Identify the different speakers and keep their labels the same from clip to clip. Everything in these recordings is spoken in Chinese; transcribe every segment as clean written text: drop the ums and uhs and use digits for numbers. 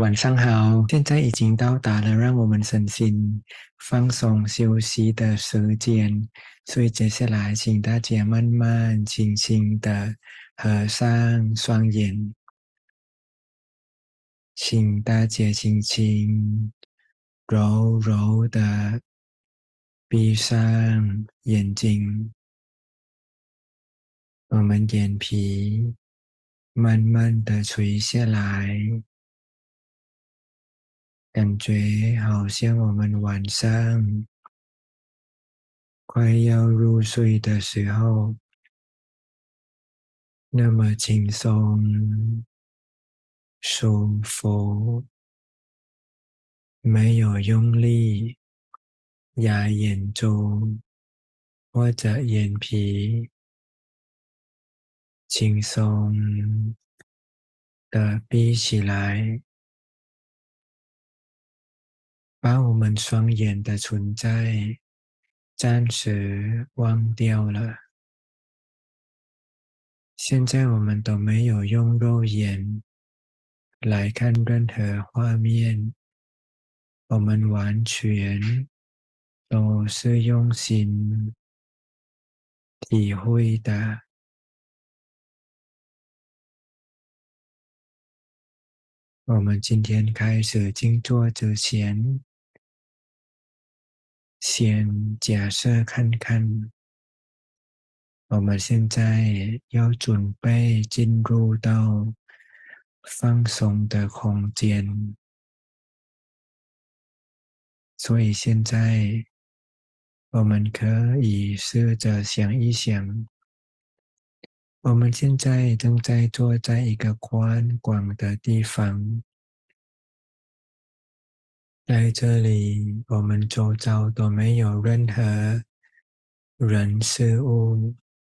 Speaker 1: 晚上好。现在已经到达了让我们身心放松休息的时间，所以接下来请大家慢慢、轻轻的合上双眼，请大家轻轻、柔柔的闭上眼睛，我们眼皮慢慢的垂下来。感觉好像我们晚上快要入睡的时候，那么轻松、舒服，没有用力压眼珠或者眼皮，轻松的闭起来，把我们双眼的存在暂时忘掉了。现在我们都没有用肉眼来看任何画面，我们完全都是用心体会的。我们今天开始静坐之前，先假设看看，我们现在要准备进入到放松的空间，所以现在我们可以试着想一想，我们现在正在坐在一个宽广的地方，在这里我们周遭都没有任何人事物，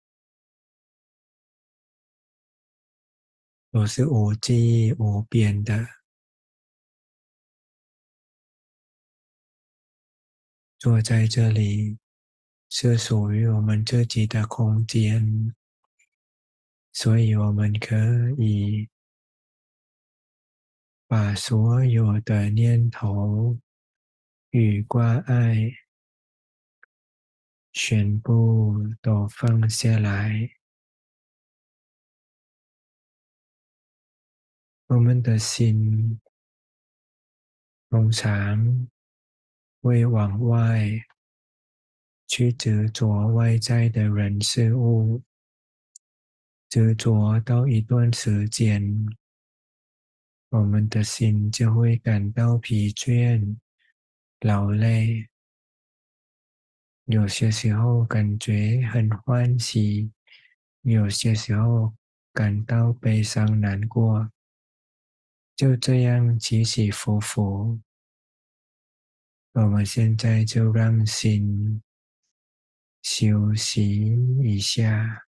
Speaker 1: 都是无际无边的。坐在这里是属于我们自己的空间，所以我们可以把所有的念头与挂碍全部都放下来。我们的心通常会往外去执着外在的人事物，执着到一段时间，我们的心就会感到疲倦、劳累。有些时候感觉很欢喜，有些时候感到悲伤难过，就这样起起伏伏。我们现在就让心休息一下。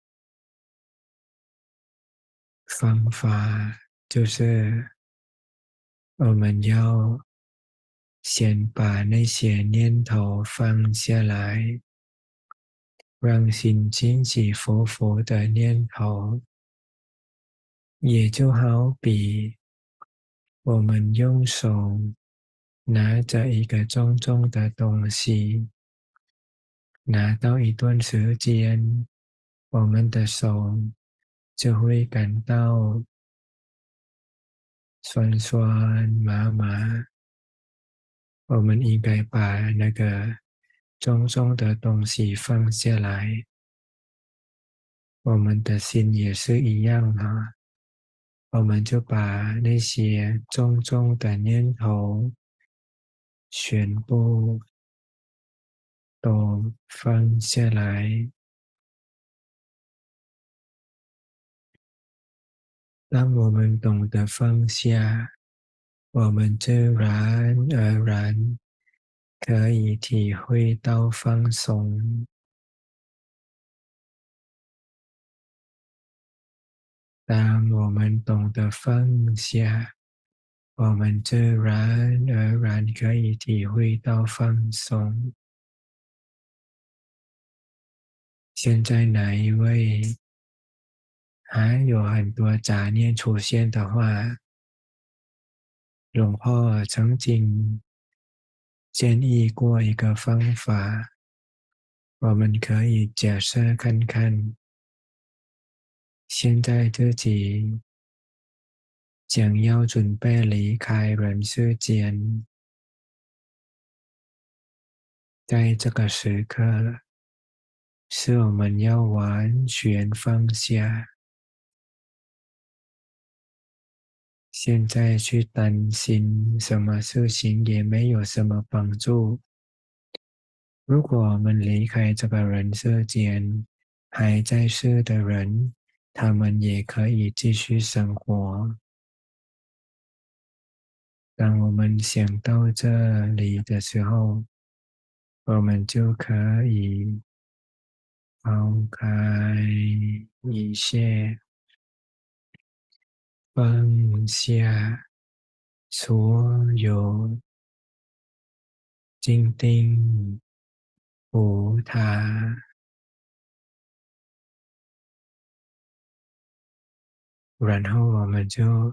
Speaker 1: 方法就是我们要先把那些念头放下来，让心起起伏伏的念头，也就好比我们用手拿着一个重重的东西，拿到一段时间，我们的手就会感到酸酸麻麻。我们应该把那个重重的东西放下来。我们的心也是一样啊，我们就把那些重重的念头全部都放下来。当我们懂得放下，我们自然而然可以体会到放松。当我们懂得放下，我们自然而然可以体会到放松。现在哪一位还有很多杂念出现的话， หลวงพ่อ曾经建议过一个方法，我们可以假设看看，现在自己将要准备离开人世间，在这个时刻，是我们要完全放下。现在去担心什么事情也没有什么帮助。如果我们离开这个人世间，还在世的人，他们也可以继续生活。当我们想到这里的时候，我们就可以抛开一切，放下所有坚定无他，然后我们就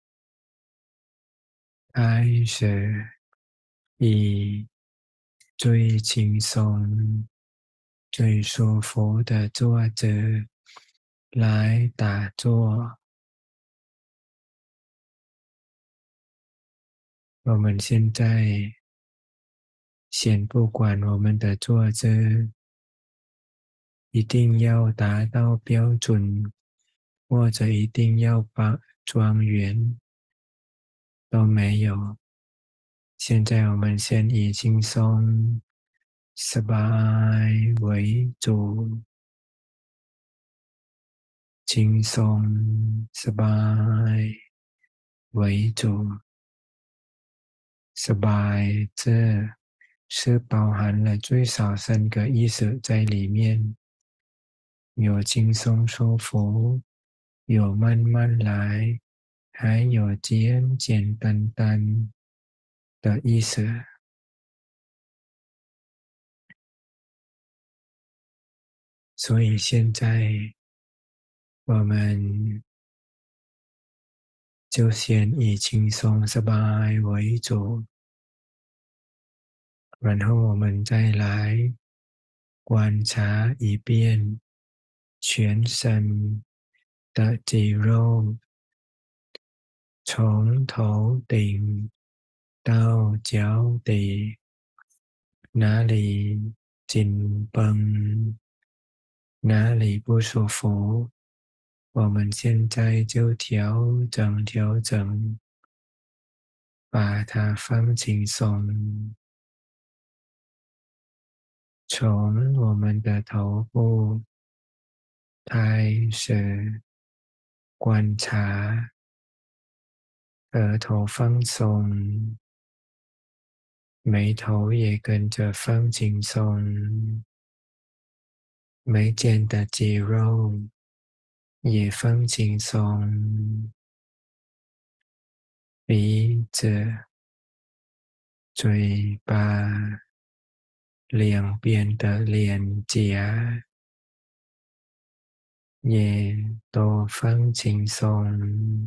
Speaker 1: 开始以最轻松、最舒服的坐姿来打坐。我们现在先不管我们的坐姿一定要达到标准，或者一定要把庄严，都没有。现在我们先以轻松、สบาย为主，轻松、สบาย为主。สบาย这是包含了最少3个意思在里面，有轻松舒服，有慢慢来，还有简简单单的意思。所以现在我们就先以轻松สบาย为主，然后我们再来观察一遍全身的肌肉，从头顶到脚底，哪里紧绷，哪里不舒服，我们现在就调整，把它放轻松，从我们的头部开始观察，额头放松，眉头也跟着放轻松，眉间的肌肉也放轻松，鼻子、嘴巴、两边的脸颊也都放轻松，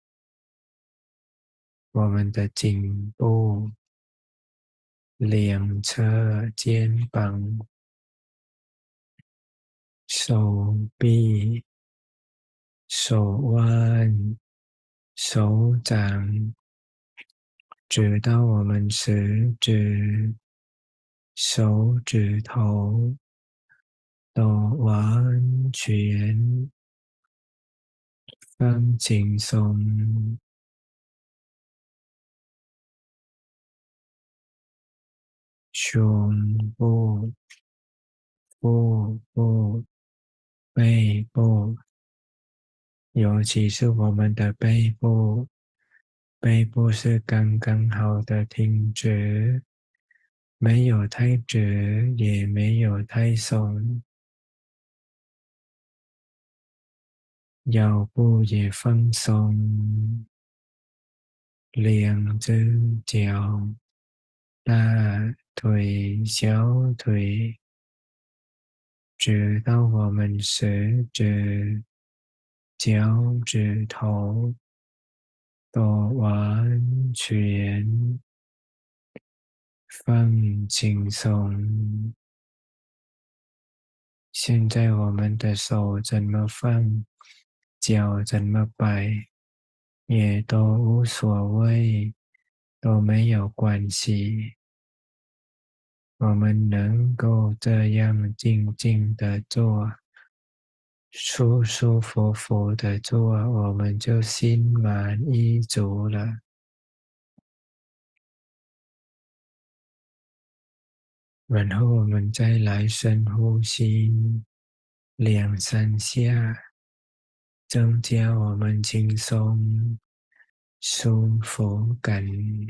Speaker 1: 我们的颈部、两侧肩膀、手臂、手腕、手掌，直到我们食指、手指头都完全放轻松，胸部、腹部、背部，尤其是我们的背部，背部是刚刚好的挺直，没有太直，也没有太松，腰部也放松，两只脚，大腿、小腿，直到我们食指、脚趾头都完全放轻松。现在我们的手怎么放，脚怎么摆，也都无所谓，都没有关系。我们能够这样静静的做，舒舒服服的做，我们就心满意足了。然后我们再来深呼吸2、3下，增加我们轻松舒服感。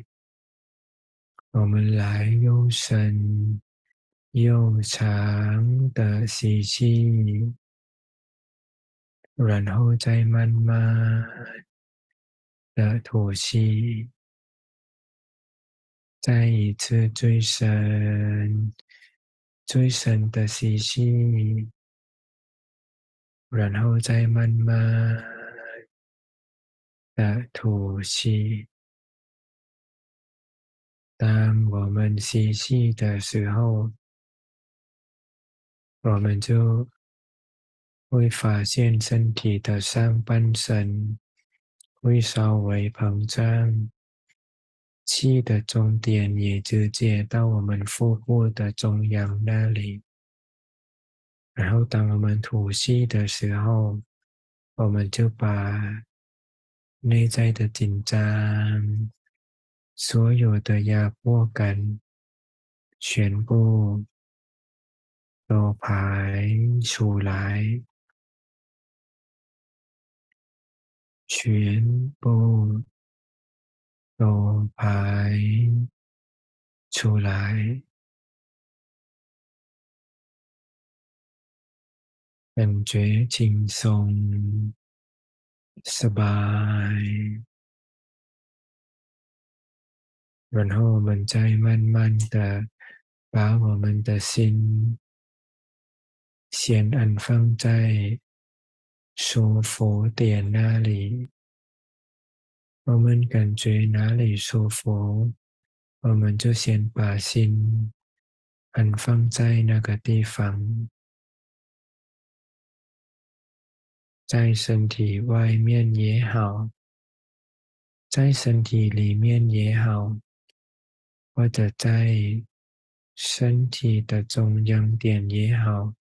Speaker 1: 我们来又深又长的吸气，然后再慢慢的吐气。再一次最深的吸气，然后再慢慢的吐气。当我们吸气的时候，我们就会发现身体的上半身会稍微膨胀，气的终点也直接到我们腹部的中央那里。然后当我们吐气的时候，我们就把内在的紧张、所有的压迫感全部都排出来，全部都排出来，感觉轻松、สบาย。然后我们再慢慢的把我们的心先安放在舒服点那里。我们感觉哪里舒服，我们就先把心安放在那个地方，在身体外面也好，在身体里面也好，或者在身体的中央点也好，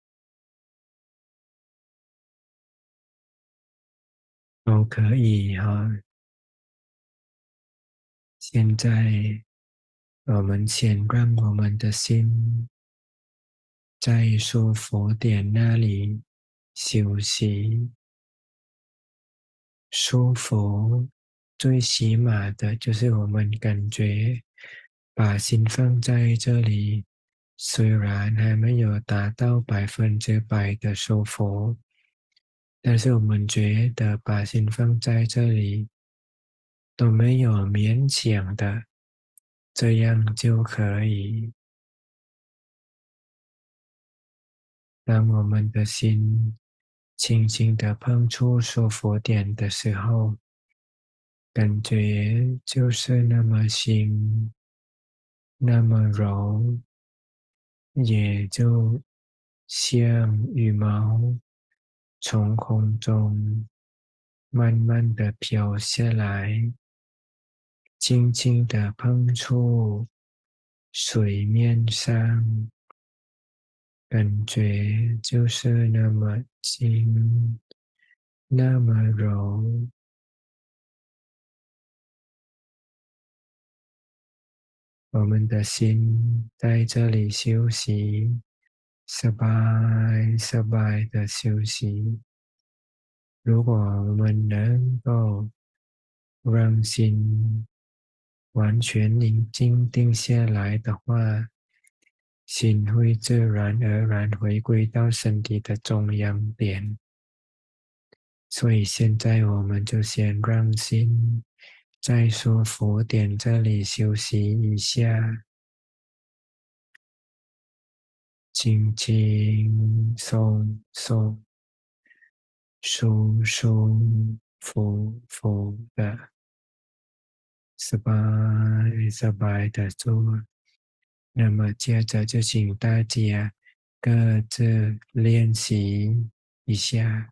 Speaker 1: 都可以哈。现在我们先让我们的心在舒服点那里休息。舒服，最起码的就是我们感觉把心放在这里，虽然还没有达到100%的舒服，但是我们觉得把心放在这里都没有勉强的，这样就可以。当我们的心轻轻的碰触舒服点的时候，感觉就是那么轻，那么柔，也就像羽毛从空中慢慢的飘下来，轻轻的碰触水面上，感觉就是那么轻，那么柔。我们的心在这里休息，สบายสบาย的休息。如果我们能够让心完全宁静定下来的话，心会自然而然回归到身体的中央点。所以现在我们就先让心在舒服点这里休息一下，轻轻松松、舒舒服服的。 สบาย的做。那么接着就请大家各自练习一下。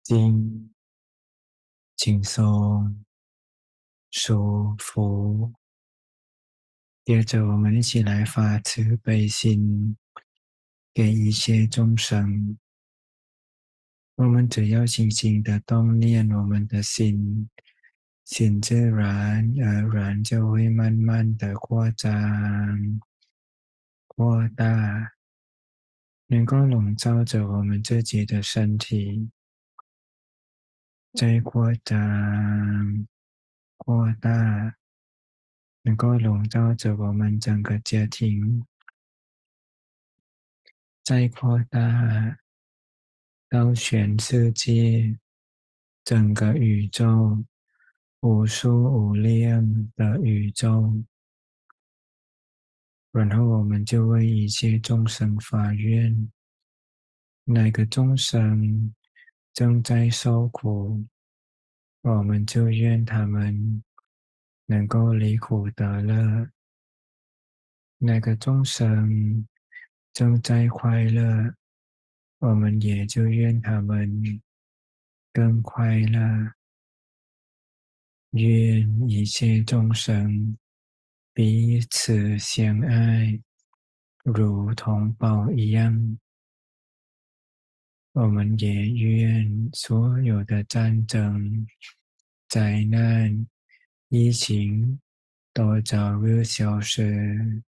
Speaker 1: 静、轻松、舒服。接着，我们一起来发慈悲心，给一切众生。我们只要轻轻的动念我们的心，心自然而然就会慢慢的扩张、扩大，能够笼罩着我们自己的身体，再扩张、扩大，能够笼罩着我们整个家庭，再扩大到全世界、整个宇宙、无数无量的宇宙。然后我们就为一切众生发愿，哪个众生正在受苦，我们就愿他们能够离苦得乐；哪个众生正在快乐，我们也就愿他们更快乐。愿一切众生彼此相爱，如同宝一样。我们也愿所有的战争、灾难、疫情都早日消失。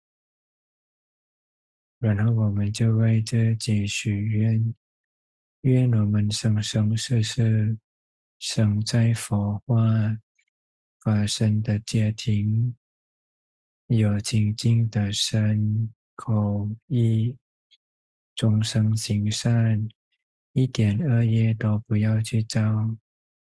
Speaker 1: 然后我们就为自己许愿，愿我们生生世世生在佛化法身的家庭，有清净的身口意，众生行善，一点恶业都不要去造。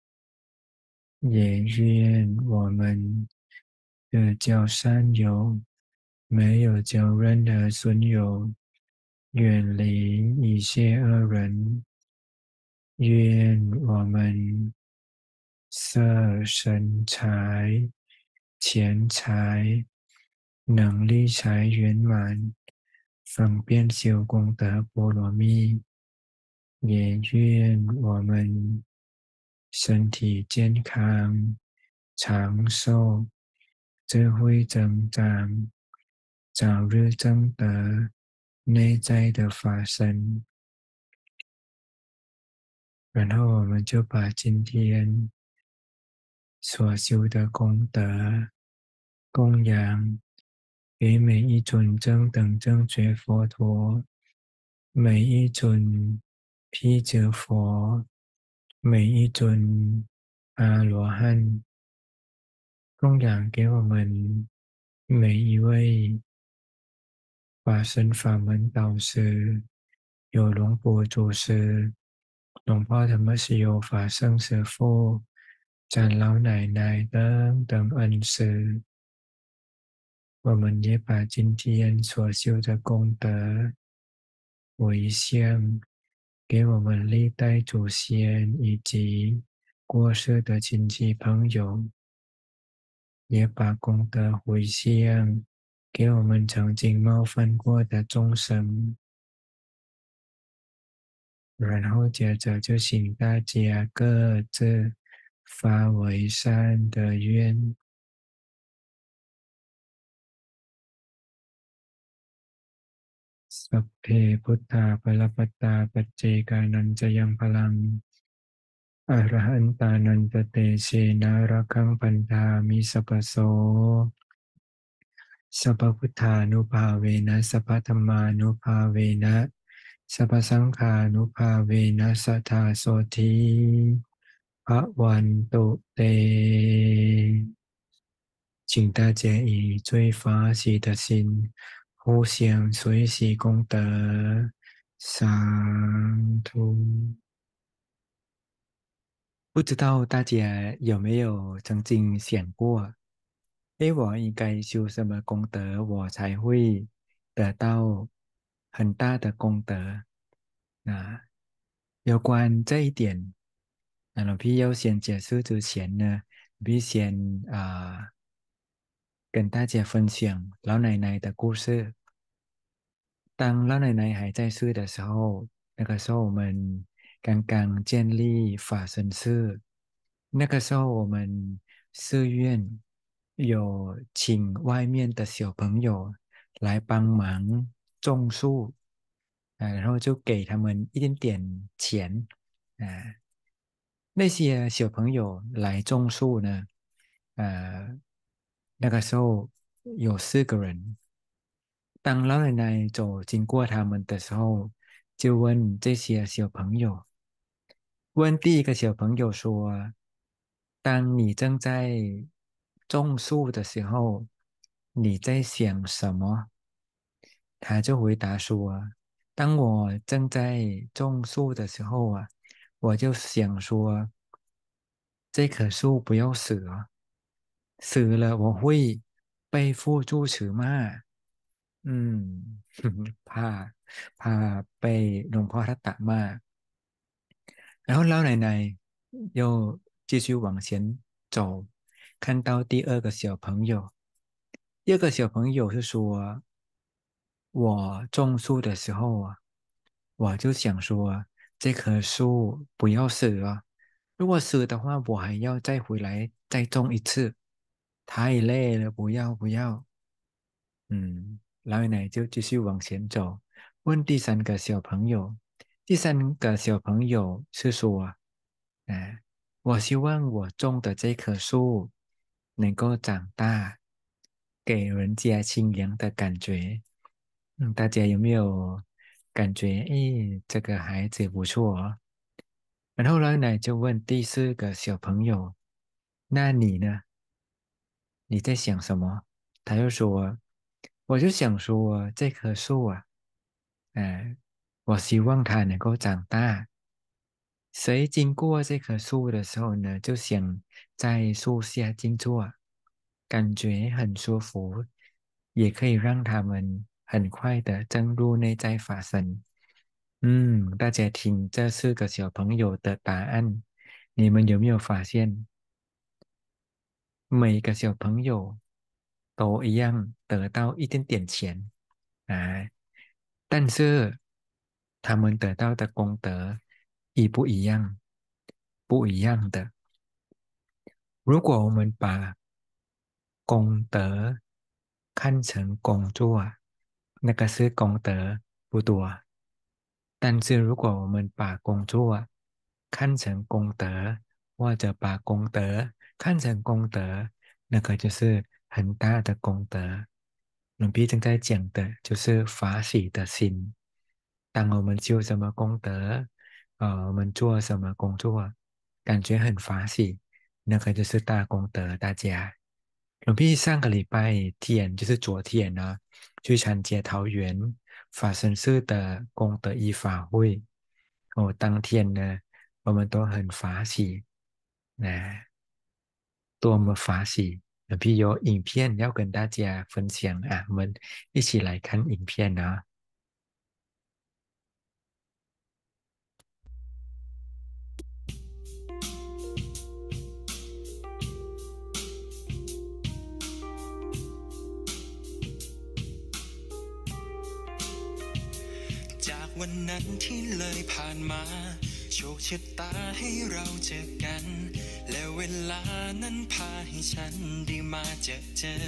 Speaker 1: 也愿我们的教善友没有教任何损友，远离一切恶人。愿我们色身财、钱财、能力财圆满，方便修功德波罗蜜。也愿我们身体健康、长寿、智慧增长，早日证得内在的法身。然后我们就把今天所修的功德供养给每一尊正等正觉佛陀，每一尊辟支佛，每一尊阿罗汉，供养给我们每一位法身法门导师，有龙婆祖师、龙婆ธรรมชโย法圣师父、长老奶奶等等恩师。我们也把今天所修的功德回向给我们历代祖先以及过世的亲戚朋友，也把功德回向给我们曾经冒犯过的众生。然后接着就请大家各自发为善的愿。สัพเพพุทธาภลปัตตาปัจเจกานันจะยังพลังอรหันตานันตเตเชนะระคังปันธามิสัพพโสสัพพพุทธานุภาเวนะสัพพธัมมานุภาเวนะสัพพสังฆานุภาเวนะสัทธาโสธีภวันตุเต请大家以最发喜的心，互相随喜功德。上图，不知道大家有没有曾经想过，诶，我应该修什么功德，我才会得到很大的功德？啊，有关这一点，老พี่要先解释之前呢，必先跟大家分享老奶奶的故事。当老奶奶还在世的时候，那个时候我们刚刚建立法身寺，那个时候我们寺院有请外面的小朋友来帮忙种树，然后就给他们一点点钱，啊、那些小朋友来种树呢，那个时候有4个人。当老奶奶走经过他们的时候，就问这些小朋友，问第一个小朋友说：“当你正在种树的时候，你在想什么？”他就回答说：“当我正在种树的时候啊，我就想说，这棵树不要死啊，死了我会被付诸此骂。”嗯，怕被หลวงพ่อ他打骂。然后老奶奶又继续往前走，看到第二个小朋友。第二个小朋友是说：“我种树的时候啊，我就想说，这棵树不要死了。如果死的话，我还要再回来再种一次，太累了，不要不要。”老奶奶就继续往前走，问第三个小朋友。第三个小朋友是说：我希望我种的这棵树能够长大，给人家清凉的感觉。”大家有没有感觉？诶，这个孩子不错哦。然后老奶奶就问第四个小朋友：“那你呢？你在想什么？”他就说：“我就想说这棵树啊，我希望它能够长大。谁经过这棵树的时候呢，就想在树下静坐，感觉很舒服，也可以让他们很快的进入内在法身。”大家听这4个小朋友的答案，你们有没有发现，每个小朋友都一样得到一点点钱啊？但是他们得到的功德一不一样？不一样的。如果我们把功德看成工作，那个是功德不多。但是如果我们把工作看成功德，或者把功德看成功德，那个就是很大的功德。龙斌正在讲的就是法喜的心。当我们修什么功德，我们做什么工作，感觉很法喜，那个就是大功德。大家，龙斌上个礼拜天就是昨天呢，去参加桃园法身寺的功德一法会。当天呢，我们都很法喜，多么法喜！พี่有影片要跟大家分享啊，我们一起来看影片啊。
Speaker 2: จากวันนั้นที่เลยผ่านมาโชคชะตาให้เราเจอกันและเวลานั้นพาให้ฉันได้มาเจอ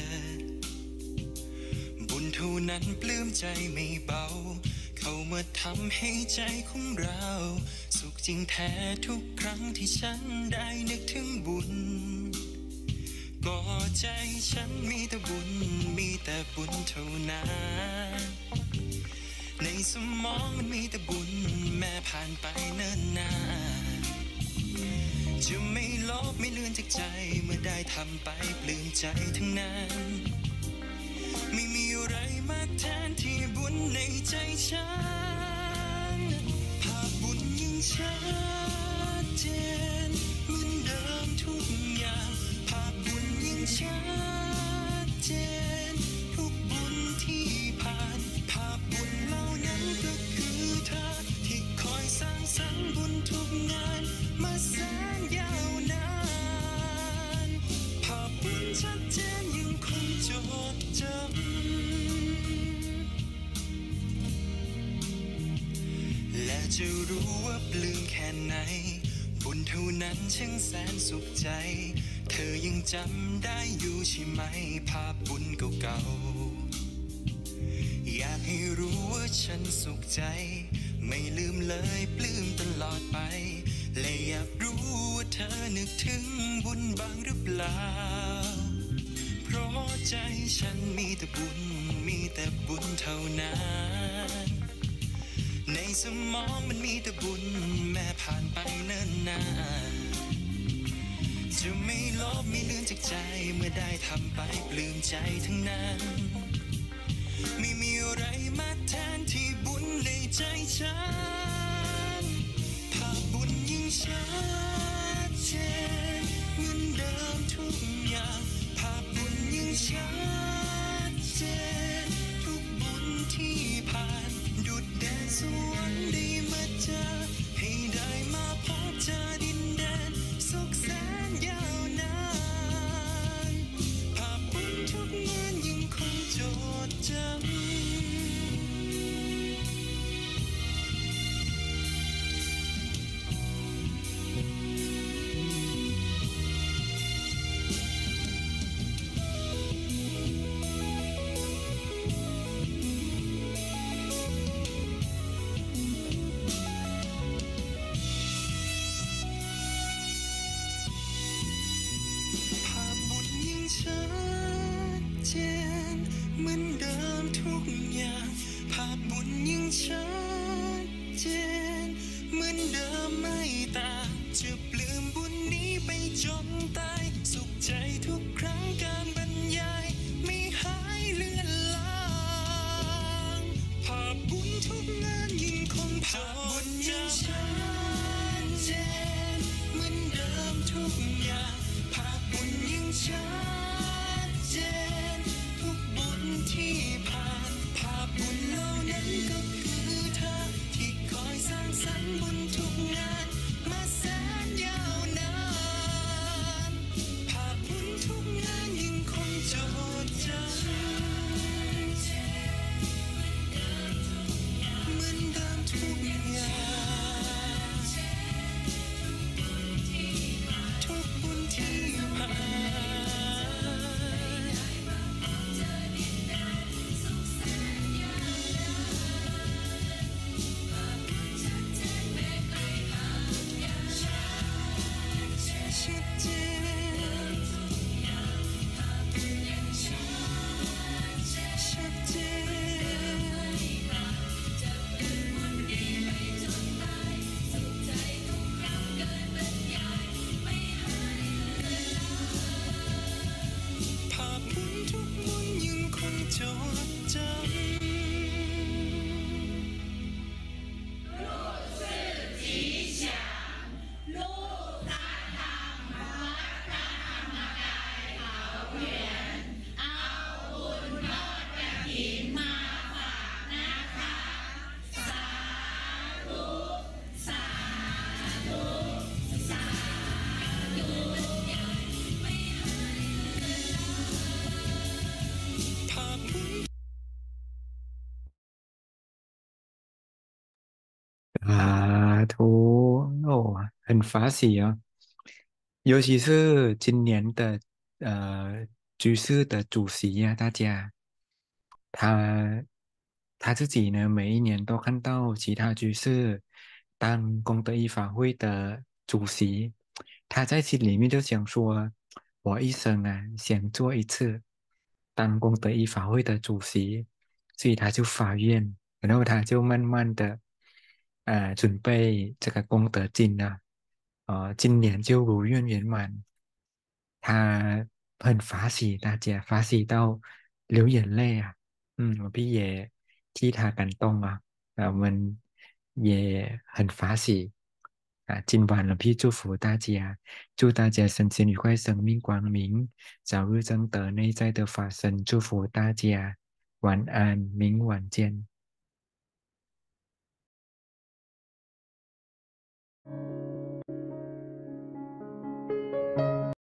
Speaker 2: บุญเท่านั้นปลื้มใจไม่เบาเข้ามาทำให้ใจของเราสุขจริงแท้ทุกครั้งที่ฉันได้นึกถึงบุญก็ใจฉันมีแต่บุญมีแต่บุญเท่านั้นในสมองมันมีแต่บุญแม้ผ่านไปเนิ่นนานจะไม่ลบไม่เลือนจากใจเมื่อได้ทำไปปลื้มใจทั้งนั้นไม่มีอะไรมากแทนที่บุญในใจฉันภาพบุญยิ่งชัดเจนเหมือนเดิมทุกอย่างภาพบุญยิ่งชัดเจนทุกบุญที่ผ่านภาพบุญเหล่านั้นก็คือเธอที่คอยสร้างสรรค์บุญทุกงานมาแสนยาวนานภาพบุญชัดเจนยังคงจดจำและจะรู้ว่าปลื้มแค่ไหนบุญเท่านั้นช่างแสนสุขใจเธอยังจำได้อยู่ใช่ไหมภาพบุญเก่าๆอยากให้รู้ว่าฉันสุขใจไม่ลืมเลยปลื้มตลอดไปและอยากรู้ว่าเธอนึกถึงบุญบ้างหรือเปล่าเพราะใจฉันมีแต่บุญมีแต่บุญเท่านั้นในสมองมันมีแต่บุญแม้ผ่านไปเนิ่นนานจะไม่ลบไม่เลือนจากใจเมื่อได้ทำไปปลื้มใจทั้งนั้นไม่มีอะไรมาแทนที่บุญในใจฉันภาพบุญยิ่งชัดเจนเหมือนเดิมทุกอย่างภาพบุญยิ่งชัดเจนทุกบุญที่ผ่านดุจแดนสวรรค์ได้มาเจอให้ได้มาพบเจอดินแดนสุขแสนยาวนานภาพบุญทุกงานยิ่งคงจดจำภาพบุญยิ่งชัดเจนเหมือนเดิมทุกอย่างภาพบุญยิ่งชัดเจนเหมือนเดิมไม่ต่างจะปลื้มบุญนี้ไปจนตายสุขใจทุกครั้งการบรรยายไม่หายเลือนลางภาพบุญทุกงานยิ่งคงภาพบุญยิ่งชัดเจนเหมือนเดิมทุกอย่างภาพบุญยิ่งชัดเจนทุกบุญที่ผ่านภาพบุญเหล่านั้นก็คือเธอที่คอยสร้างสรรค์บุญทุกงานมาแสนยาวนานภาพบุญทุกงานยิ่งคงจดจำเหมือนเดิมทุกอย่างทุกบุญที่ผ่านชัดเจนชัดเจนภาพบุญทุกบุญยิ่งคงจดจำภาพบุญ
Speaker 1: 很法喜哦，尤其是今年的居士的主席呀、大家他他自己呢，每一年都看到其他居士当功德一法会的主席，他在心里面就想说，我一生啊想做一次当功德一法会的主席，所以他就发愿，然后他就慢慢的准备这个功德金啊，今年就如愿圆满，他很法喜，大家法喜到流眼泪啊。我พี่也替他感动啊，我们也很法喜今晚了พี่祝福大家，祝大家身心愉快，生命光明，早日增得内在的法身，祝福大家，晚安，明晚见。